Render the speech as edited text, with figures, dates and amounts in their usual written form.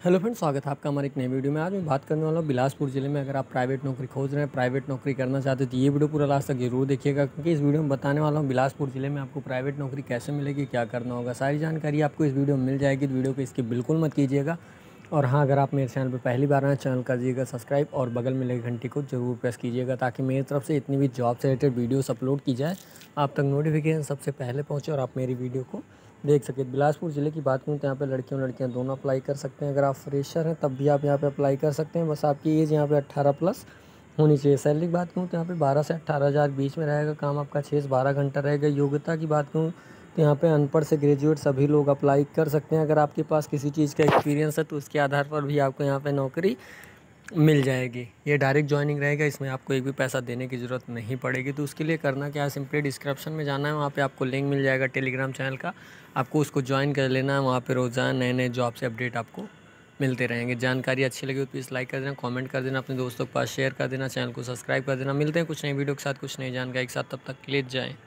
Hello friends, स्वागत है आपका हमारे एक नई वीडियो में। आज मैं बात करने वाला हूँ बिलासपुर ज़िले में अगर आप प्राइवेट नौकरी खोज रहे हैं, प्राइवेट नौकरी करना चाहते हैं तो ये वीडियो पूरा लास्ट तक जरूर देखिएगा, क्योंकि इस वीडियो में बताने वाला हूँ बिलासपुर ज़िले में आपको प्राइवेट नौकरी कैसे मिलेगी, क्या करना होगा। सारी जानकारी आपको इस वीडियो में मिल जाएगी, तो वीडियो को स्किप बिल्कुल मत कीजिएगा। और हाँ, अगर आप मेरे चैनल पर पहली बार आए, चैनल कर दीजिएगा सब्सक्राइब और बगल में लगे घंटी को जरूर प्रेस कीजिएगा, ताकि मेरी तरफ से इतनी भी जॉब से रिलेटेड वीडियोस अपलोड की जाए आप तक नोटिफिकेशन सबसे पहले पहुँचे और आप मेरी वीडियो को देख सके। बिलासपुर ज़िले की बात करूँ तो यहाँ पे लड़के और लड़कियाँ दोनों अप्लाई कर सकते हैं। अगर आप फ्रेशर हैं तब भी आप यहाँ पे अप्लाई कर सकते हैं, बस आपकी एज यहाँ पे 18 प्लस होनी चाहिए। सैलरी की बात करूँ तो यहाँ पे 12 से 18 हज़ार बीच में रहेगा। काम आपका 6 से 12 घंटा रहेगा। योग्यता की बात करूँ तो यहाँ पे अनपढ़ से ग्रेजुएट सभी लोग अप्लाई कर सकते हैं। अगर आपके पास किसी चीज़ का एक्सपीरियंस है तो उसके आधार पर भी आपको यहाँ पे नौकरी मिल जाएगी। ये डायरेक्ट जॉइनिंग रहेगा, इसमें आपको एक भी पैसा देने की ज़रूरत नहीं पड़ेगी। तो उसके लिए करना क्या है, सिंपली डिस्क्रिप्शन में जाना है, वहाँ पे आपको लिंक मिल जाएगा टेलीग्राम चैनल का, आपको उसको ज्वाइन कर लेना है। वहाँ पे रोज़ाना नए नए जॉब से अपडेट आपको मिलते रहेंगे। जानकारी अच्छी लगी तो प्लीज़ लाइक कर देना, कमेंट कर देना, अपने दोस्तों के पास शेयर कर देना, चैनल को सब्सक्राइब कर देना। मिलते हैं कुछ नई वीडियो के साथ, कुछ नई जानकारी के साथ, तब तक के लिए जय।